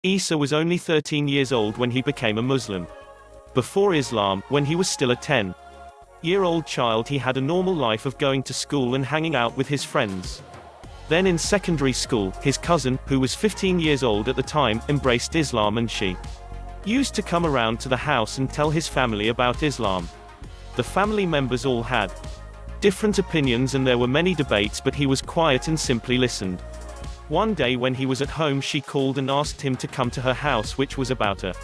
Eesa was only 13 years old when he became a Muslim. Before Islam, when he was still a 10-year-old child, he had a normal life of going to school and hanging out with his friends. Then in secondary school, his cousin, who was 15 years old at the time, embraced Islam, and she used to come around to the house and tell his family about Islam. The family members all had different opinions and there were many debates, but he was quiet and simply listened. One day when he was at home, she called and asked him to come to her house, which was about a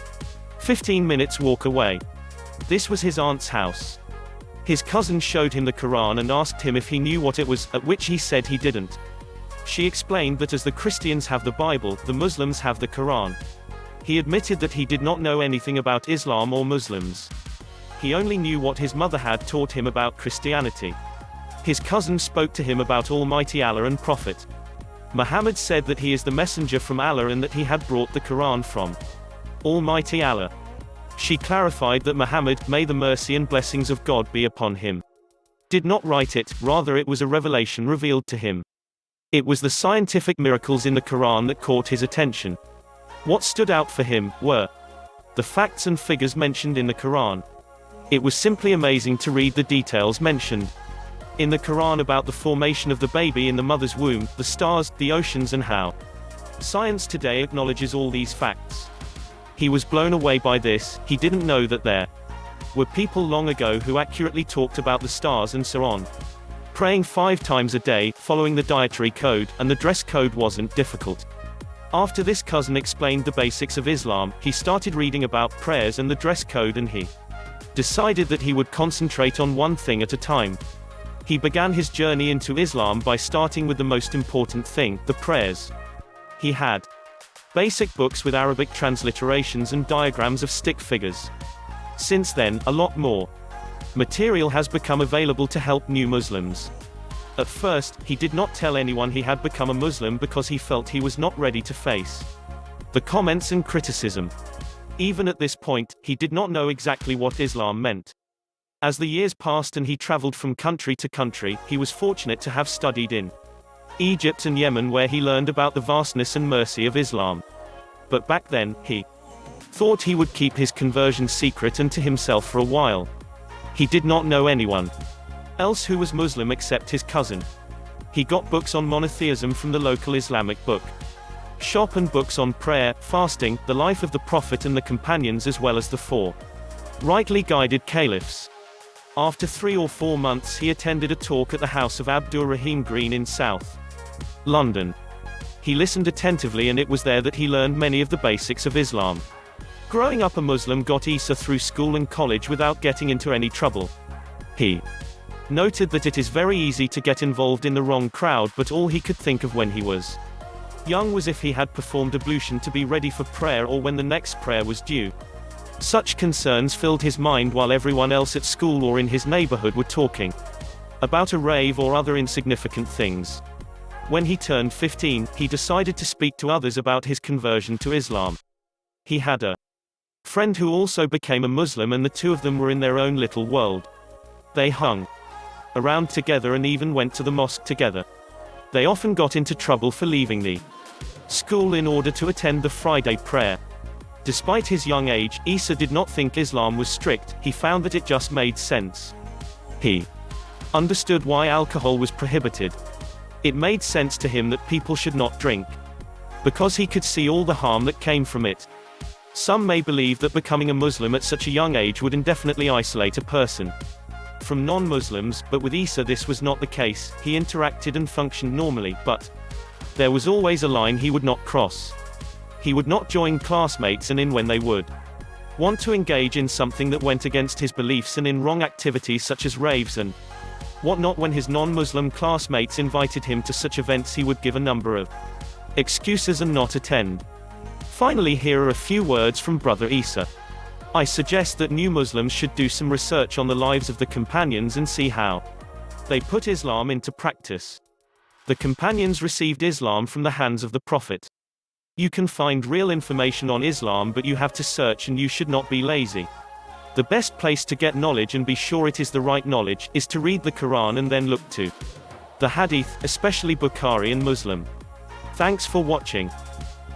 15 minutes walk away. This was his aunt's house. His cousin showed him the Quran and asked him if he knew what it was, at which he said he didn't. She explained that as the Christians have the Bible, the Muslims have the Quran. He admitted that he did not know anything about Islam or Muslims. He only knew what his mother had taught him about Christianity. His cousin spoke to him about Almighty Allah and Prophet Muhammad, said that he is the messenger from Allah and that he had brought the Quran from Almighty Allah. She clarified that Muhammad, may the mercy and blessings of God be upon him, did not write it, rather it was a revelation revealed to him. It was the scientific miracles in the Quran that caught his attention. What stood out for him were the facts and figures mentioned in the Quran. It was simply amazing to read the details mentioned in the Quran about the formation of the baby in the mother's womb, the stars, the oceans, and how science today acknowledges all these facts. He was blown away by this. He didn't know that there were people long ago who accurately talked about the stars and so on. Praying 5 times a day, following the dietary code, and the dress code wasn't difficult. After this cousin explained the basics of Islam, he started reading about prayers and the dress code, and he decided that he would concentrate on one thing at a time. He began his journey into Islam by starting with the most important thing, the prayers. He had basic books with Arabic transliterations and diagrams of stick figures. Since then, a lot more material has become available to help new Muslims. At first, he did not tell anyone he had become a Muslim because he felt he was not ready to face the comments and criticism. Even at this point, he did not know exactly what Islam meant. As the years passed and he traveled from country to country, he was fortunate to have studied in Egypt and Yemen, where he learned about the vastness and mercy of Islam. But back then, he thought he would keep his conversion secret and to himself for a while. He did not know anyone else who was Muslim except his cousin. He got books on monotheism from the local Islamic book shop and books on prayer, fasting, the life of the Prophet and the companions, as well as the 4 rightly guided caliphs. After 3 or 4 months, he attended a talk at the house of Abdur Rahim Green in South London. He listened attentively, and it was there that he learned many of the basics of Islam. Growing up a Muslim got Eesa through school and college without getting into any trouble. He noted that it is very easy to get involved in the wrong crowd, but all he could think of when he was young was if he had performed ablution to be ready for prayer or when the next prayer was due. Such concerns filled his mind while everyone else at school or in his neighborhood were talking about a rave or other insignificant things. When he turned 15, he decided to speak to others about his conversion to Islam. He had a friend who also became a Muslim, and the two of them were in their own little world. They hung around together and even went to the mosque together. They often got into trouble for leaving the school in order to attend the Friday prayer. Despite his young age, Eesa did not think Islam was strict. He found that it just made sense. He understood why alcohol was prohibited. It made sense to him that people should not drink, because he could see all the harm that came from it. Some may believe that becoming a Muslim at such a young age would indefinitely isolate a person from non-Muslims, but with Eesa this was not the case. He interacted and functioned normally, but there was always a line he would not cross. He would not join classmates and in when they would want to engage in something that went against his beliefs, and in wrong activities such as raves and whatnot. When his non-Muslim classmates invited him to such events, he would give a number of excuses and not attend. Finally, here are a few words from Brother Eesa. I suggest that new Muslims should do some research on the lives of the companions and see how they put Islam into practice. The companions received Islam from the hands of the Prophet. You can find real information on Islam, but you have to search, and you should not be lazy. The best place to get knowledge and be sure it is the right knowledge is to read the Quran and then look to the Hadith, especially Bukhari and Muslim. Thanks for watching.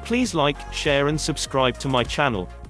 Please like, share and subscribe to my channel.